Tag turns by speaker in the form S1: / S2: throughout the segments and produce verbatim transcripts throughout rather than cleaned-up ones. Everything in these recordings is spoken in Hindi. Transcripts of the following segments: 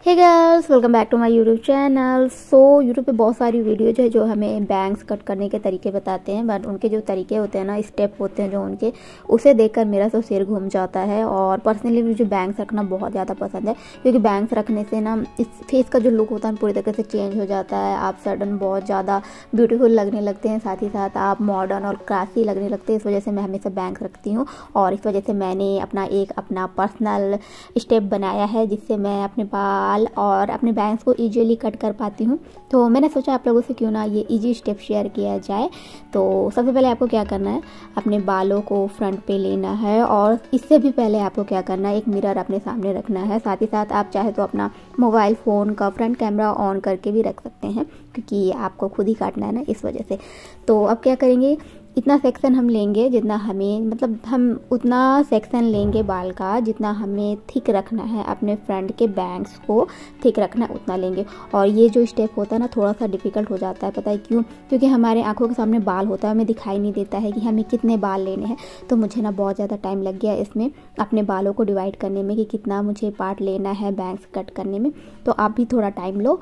S1: Hey girls, welcome back to my YouTube channel. So YouTube पे बहुत सारी वीडियोज है जो हमें बैंग्स कट करने के तरीके बताते हैं, बट उनके जो तरीके होते हैं ना, स्टेप होते हैं जो उनके, उसे देखकर मेरा तो सिर घूम जाता है। और पर्सनली मुझे बैंग्स रखना बहुत ज़्यादा पसंद है, क्योंकि बैंग्स रखने से ना इस फेस का जो लुक होता है पूरी तरीके से चेंज हो जाता है। आप सडन बहुत ज़्यादा ब्यूटीफुल लगने लगते हैं, साथ ही साथ आप मॉडर्न और क्लासी लगने लगते हैं। इस वजह से मैं हमेशा बैंग्स रखती हूँ और इस वजह से मैंने अपना एक अपना पर्सनल स्टेप बनाया है जिससे मैं अपने बाल और अपने बैंग्स को इजीली कट कर पाती हूँ। तो मैंने सोचा आप लोगों से क्यों ना ये इजी स्टेप शेयर किया जाए। तो सबसे पहले आपको क्या करना है, अपने बालों को फ्रंट पे लेना है और इससे भी पहले आपको क्या करना है, एक मिरर अपने सामने रखना है। साथ ही साथ आप चाहे तो अपना मोबाइल फ़ोन का फ्रंट कैमरा ऑन करके भी रख सकते हैं, क्योंकि आपको खुद ही काटना है ना, इस वजह से। तो अब क्या करेंगे, इतना सेक्शन हम लेंगे जितना हमें, मतलब हम उतना सेक्शन लेंगे बाल का जितना हमें थिक रखना है, अपने फ्रंट के बैंग्स को थिक रखना है उतना लेंगे। और ये जो स्टेप होता है ना, थोड़ा सा डिफ़िकल्ट हो जाता है, पता है क्यों? क्योंकि हमारे आंखों के सामने बाल होता है, हमें दिखाई नहीं देता है कि हमें कितने बाल लेने हैं। तो मुझे ना बहुत ज़्यादा टाइम लग गया इसमें, अपने बालों को डिवाइड करने में कि कितना मुझे पार्ट लेना है बैंग्स कट करने में। तो आप भी थोड़ा टाइम लो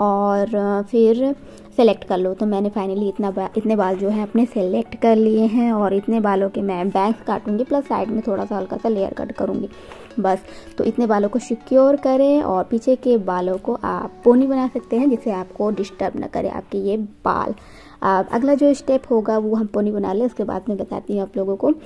S1: और फिर सेलेक्ट कर लो। तो मैंने फाइनली इतना बा, इतने बाल जो हैं अपने सेलेक्ट कर लिए हैं और इतने बालों के मैं बैंग्स काटूंगी, प्लस साइड में थोड़ा सा हल्का सा लेयर कट करूंगी बस। तो इतने बालों को सिक्योर करें और पीछे के बालों को आप पोनी बना सकते हैं जिससे आपको डिस्टर्ब ना करे आपके ये बाल। अब अगला जो स्टेप होगा वो हम पोनी बना लें, उसके बाद में बताती हूँ आप लोगों को।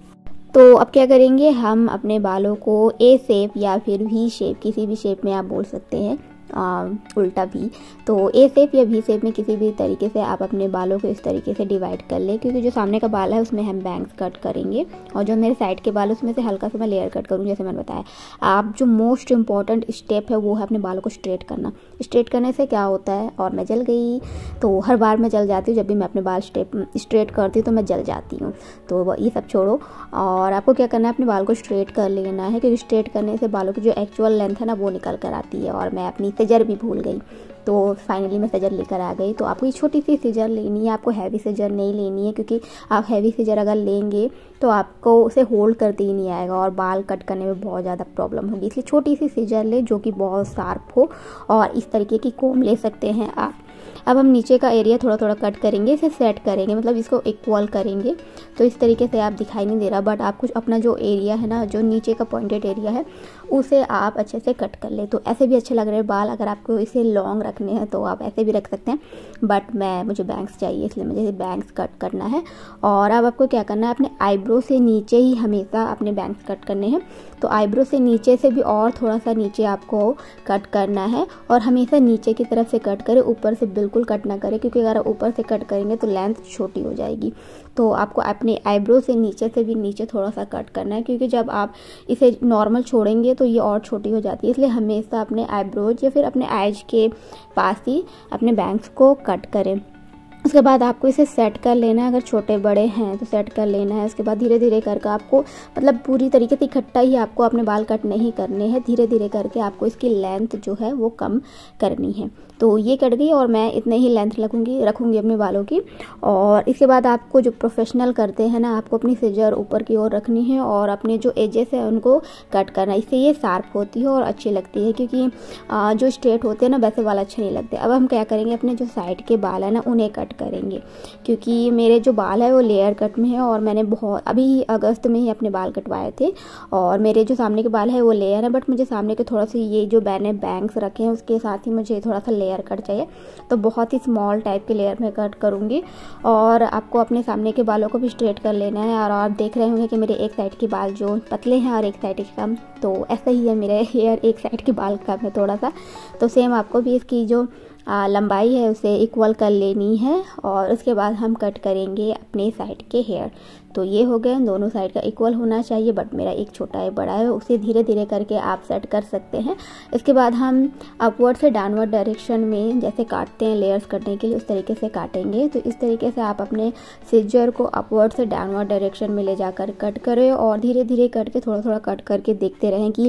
S1: तो अब क्या करेंगे, हम अपने बालों को ए शेप या फिर वी शेप, किसी भी शेप में आप बोल सकते हैं, आ, उल्टा भी। तो ए शेप या वी शेप में किसी भी तरीके से आप अपने बालों को इस तरीके से डिवाइड कर लें, क्योंकि जो सामने का बाल है उसमें हम बैंग्स कट करेंगे और जो मेरे साइड के बाल है उसमें से हल्का सा मैं लेयर कट करूँगी, जैसे मैंने बताया। आप जो मोस्ट इंपॉर्टेंट स्टेप है वो है अपने बालों को स्ट्रेट करना। स्ट्रेट करने से क्या होता है, और मैं जल गई, तो हर बार मैं जल जाती हूँ जब भी मैं अपने बाल स्टेप स्ट्रेट करती हूँ तो मैं जल जाती हूँ। तो ये सब छोड़ो और आपको क्या करना है, अपने बाल को स्ट्रेट कर लेना है, क्योंकि स्ट्रेट करने से बालों की जो एक्चुअल लेंथ है ना वो निकल कर आती है। और मैं अपनी सीजर भी भूल गई, तो फाइनली मैं सीजर लेकर आ गई। तो आपको ये छोटी सी सीजर लेनी है, आपको हैवी सीजर नहीं लेनी है, क्योंकि आप हैवी सीजर अगर लेंगे तो आपको उसे होल्ड करते ही नहीं आएगा और बाल कट करने में बहुत ज़्यादा प्रॉब्लम होगी। इसलिए छोटी सी सीजर ले जो कि बहुत शार्प हो, और इस तरीके की कोम ले सकते हैं आप। अब हम नीचे का एरिया थोड़ा थोड़ा कट करेंगे, इसे सेट करेंगे, मतलब इसको इक्वल करेंगे। तो इस तरीके से आप दिखाई नहीं दे रहा, बट आप कुछ अपना जो एरिया है ना, जो नीचे का पॉइंटेड एरिया है, उसे आप अच्छे से कट कर ले। तो ऐसे भी अच्छे लग रहे हैं बाल। अगर आपको इसे लॉन्ग रखने हैं तो आप ऐसे भी रख सकते हैं, बट मैं मुझे बैंग्स चाहिए इसलिए मुझे बैंग्स कट करना है। और अब आपको क्या करना है, अपने आईब्रो से नीचे ही हमेशा अपने बैंग्स कट करने हैं। तो आईब्रो से नीचे से भी और थोड़ा सा नीचे आपको कट करना है, और हमेशा नीचे की तरफ से कट करें, ऊपर से बिल्कुल कट ना करें, क्योंकि अगर ऊपर से कट करेंगे तो लेंथ छोटी हो जाएगी। तो आपको अपने आईब्रो से नीचे से भी नीचे थोड़ा सा कट करना है, क्योंकि जब आप इसे नॉर्मल छोड़ेंगे तो ये और छोटी हो जाती है। इसलिए हमेशा अपने आईब्रोज या फिर अपने आईज के पास ही अपने बैंग्स को कट करें। उसके बाद आपको इसे सेट कर लेना है, अगर छोटे बड़े हैं तो सेट कर लेना है। उसके बाद धीरे धीरे करके आपको, मतलब पूरी तरीके से इकट्ठा ही आपको अपने बाल कट नहीं करने हैं, धीरे धीरे करके आपको इसकी लेंथ जो है वो कम करनी है। तो ये कट गई और मैं इतने ही लेंथ रखूँगी रखूँगी अपने बालों की। और इसके बाद आपको जो प्रोफेशनल करते हैं ना, आपको अपनी सीजर ऊपर की ओर रखनी है और अपने जो एजेस है उनको कट करना है। इससे ये शार्प होती है और अच्छी लगती है, क्योंकि जो स्ट्रेट होते हैं ना वैसे बाल अच्छे नहीं लगते। अब हम क्या करेंगे, अपने जो साइड के बाल है ना उन्हें कट करेंगे, क्योंकि मेरे जो बाल है वो लेयर कट में है और मैंने बहुत अभी अगस्त में ही अपने बाल कटवाए थे। और मेरे जो सामने के बाल है वो लेयर है, बट मुझे सामने के थोड़ा सा ये जो मैंने बैंग्स रखे हैं उसके साथ ही मुझे थोड़ा सा लेयर कट चाहिए। तो बहुत ही स्मॉल टाइप के लेयर में कट करूँगी। और आपको अपने सामने के बालों को भी स्ट्रेट कर लेना है। और आप देख रहे होंगे कि मेरे एक साइड के बाल जो पतले हैं और एक साइड के कम, तो ऐसा ही है मेरे हेयर, एक साइड के बाल कम है थोड़ा सा। तो सेम आपको भी इसकी जो आ, लंबाई है उसे इक्वल कर लेनी है। और उसके बाद हम कट करेंगे अपने साइड के हेयर। तो ये हो गए, दोनों साइड का इक्वल होना चाहिए, बट मेरा एक छोटा है बड़ा है, उसे धीरे धीरे करके आप सेट कर सकते हैं। इसके बाद हम अपवर्ड से डाउनवर्ड डायरेक्शन में जैसे काटते हैं लेयर्स करने के लिए, उस तरीके से काटेंगे। तो इस तरीके से आप अपने सीजर को अपवर्ड से डाउनवर्ड डायरेक्शन में ले जाकर कट करें और धीरे धीरे करके थोड़ा थोड़ा कट करके देखते रहें कि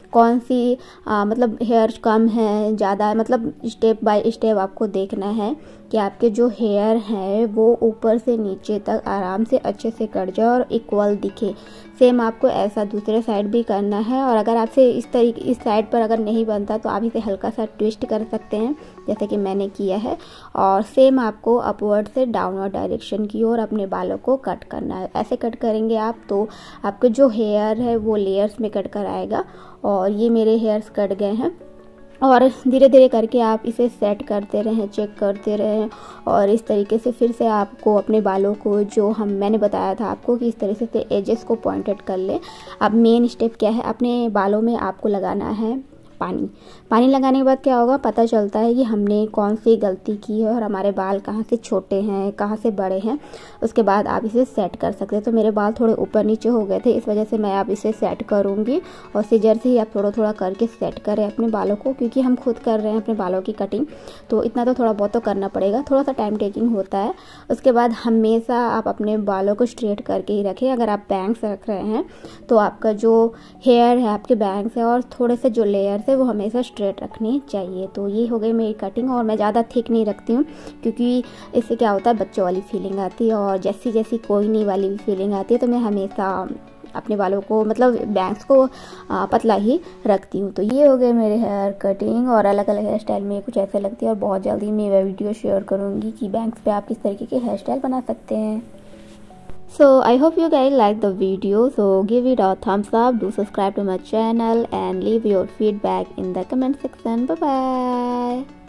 S1: कौन सी आ, मतलब हेयर कम है ज़्यादा है, मतलब स्टेप बाय स्टेप आपको देखना है कि आपके जो हेयर है वो ऊपर से नीचे तक आराम से अच्छे से कट जाए और इक्वल दिखे। सेम आपको ऐसा दूसरे साइड भी करना है। और अगर आपसे इस तरीके इस साइड पर अगर नहीं बनता तो आप इसे हल्का सा ट्विस्ट कर सकते हैं जैसे कि मैंने किया है। और सेम आपको अपवर्ड से डाउनवर्ड डायरेक्शन की ओर अपने बालों को कट करना है। ऐसे कट करेंगे आप तो आपके जो हेयर है वो लेयर्स में कट कर आएगा। और ये मेरे हेयर्स कट गए हैं और धीरे धीरे करके आप इसे सेट करते रहें, चेक करते रहें। और इस तरीके से फिर से आपको अपने बालों को, जो हम मैंने बताया था आपको कि इस तरीके से एजेस को पॉइंटेड कर ले। अब मेन स्टेप क्या है, अपने बालों में आपको लगाना है पानी। पानी लगाने के बाद क्या होगा, पता चलता है कि हमने कौन सी गलती की है और हमारे बाल कहाँ से छोटे हैं, कहाँ से बड़े हैं। उसके बाद आप इसे सेट कर सकते हैं। तो मेरे बाल थोड़े ऊपर नीचे हो गए थे, इस वजह से मैं अब इसे सेट करूँगी। और सीजर से ही आप थोड़ा थोड़ा करके सेट करें अपने बालों को, क्योंकि हम खुद कर रहे हैं अपने बालों की कटिंग, तो इतना तो थोड़ा बहुत तो करना पड़ेगा, थोड़ा सा टाइम टेकिंग होता है। उसके बाद हमेशा आप अपने बालों को स्ट्रेट करके ही रखें। अगर आप बैंग्स रख रहे हैं तो आपका जो हेयर है, आपके बैंग्स है और थोड़े से जो लेयर्स है वो हमेशा स्ट्रेट रखनी चाहिए। तो ये हो गई मेरी कटिंग। और मैं ज़्यादा थिक नहीं रखती हूँ, क्योंकि इससे क्या होता है, बच्चों वाली फीलिंग आती है और जैसी जैसी कोई नहीं वाली भी फीलिंग आती है। तो मैं हमेशा अपने बालों को, मतलब बैंग्स को पतला ही रखती हूँ। तो ये हो गए मेरे हेयर कटिंग। और अलग अलग हेयर स्टाइल में कुछ ऐसे लगती है। और बहुत जल्दी मैं वह वीडियो शेयर करूँगी कि बैंग्स पे आप किस तरीके के हेयर स्टाइल बना सकते हैं। So I hope you guys like the video, so give it a thumbs up, do subscribe to my channel and leave your feedback in the comment section. Bye bye.